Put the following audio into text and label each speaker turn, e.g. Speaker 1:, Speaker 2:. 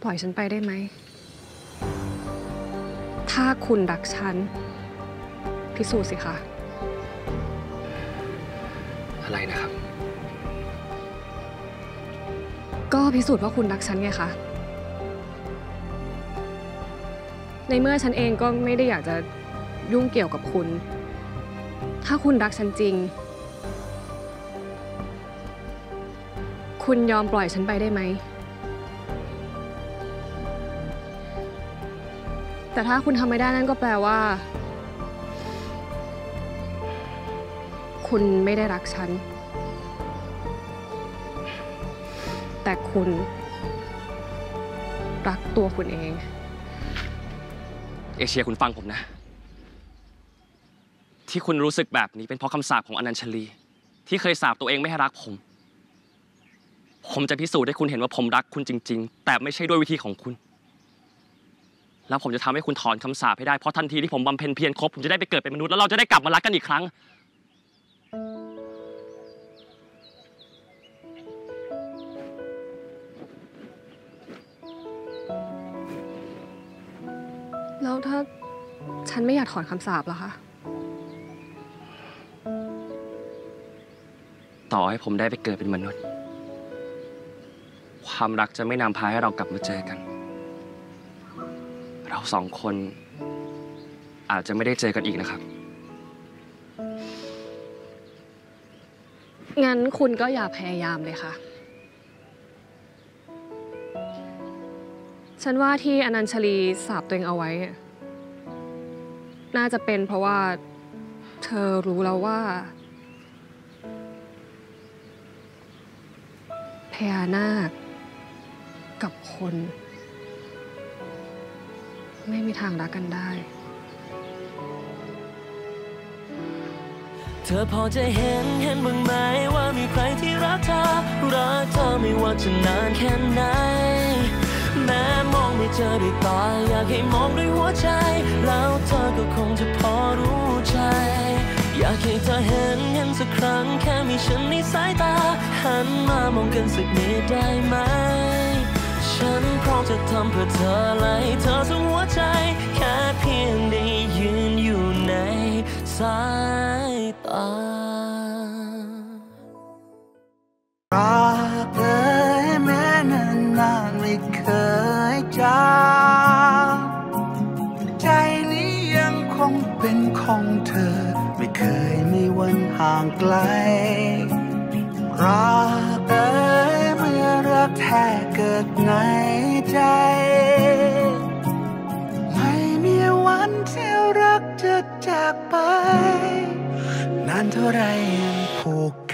Speaker 1: ปล่อยฉันไปได้ไหมถ้าคุณรักฉันพิสูจน์สิคะ
Speaker 2: อะไรนะครับ
Speaker 1: ก็พิสูจน์ว่าคุณรักฉันไงคะในเมื่อฉันเองก็ไม่ได้อยากจะยุ่งเกี่ยวกับคุณถ้าคุณรักฉันจริงคุณยอมปล่อยฉันไปได้ไหมแต่ถ้าคุณทำไม่ได้นั่นก็แปลว่าคุณไม่ได้รักฉันแต่คุณรักตัวคุณเอง
Speaker 2: เอเชียคุณฟังผมนะที่คุณรู้สึกแบบนี้เป็นเพราะคำสาปของอนัญชลีที่เคยสาปตัวเองไม่ให้รักผมจะพิสูจน์ให้คุณเห็นว่าผมรักคุณจริงๆแต่ไม่ใช่ด้วยวิธีของคุณแล้วผมจะทำให้คุณถอนคำสาปให้ได้เพราะทันทีที่ผมบำเพ็ญเพียรครบผมจะได้ไปเกิดเป็นมนุษย์แล้วเราจะได้กลับมารักกันอีกครั้ง
Speaker 1: แล้วถ้าฉันไม่อยากถอนคำสาปล่ะคะ
Speaker 2: ต่อให้ผมได้ไปเกิดเป็นมนุษย์ความรักจะไม่นำพาให้เรากลับมาเจอกันเราสองคนอาจจะไม่ได้เจอกันอีกนะครับ
Speaker 1: งั้นคุณก็อย่าพยายามเลยค่ะฉันว่าที่อนัญชลีสาปตัวเองเอาไว้น่าจะเป็นเพราะว่าเธอรู้แล้วว่าพญานาคกับคนไม่มีทางรักกันได้
Speaker 3: เธอพอจะเห็นบ้างไหมว่ามีใครที่รักเธอไม่ว่าจะนานแค่ไหนแม้มองไม่เจอด้วยตาอยากให้มองด้วยหัวใจแล้วเธอก็คงจะพอรู้ใจอยากให้เธอเห็นสักครั้งแค่มีฉันในสายตาหันมามองกันสักนิดได้ไหมฉันพร้อมจะทำเพื่อเธอและให้เธอทั้งหัวใจแค่เพียงได้ยืนอยู่ในสายตา
Speaker 4: รักเอ่ยแม้นานไม่เคยจางใจนี้ยังคงเป็นของเธอไม่เคยมีวันห่างไกลรักเอ่ยเมื่อรักแท้เกิดในใจไม่มีวันที่รักจะจากไปนานเท่าไรยังผูก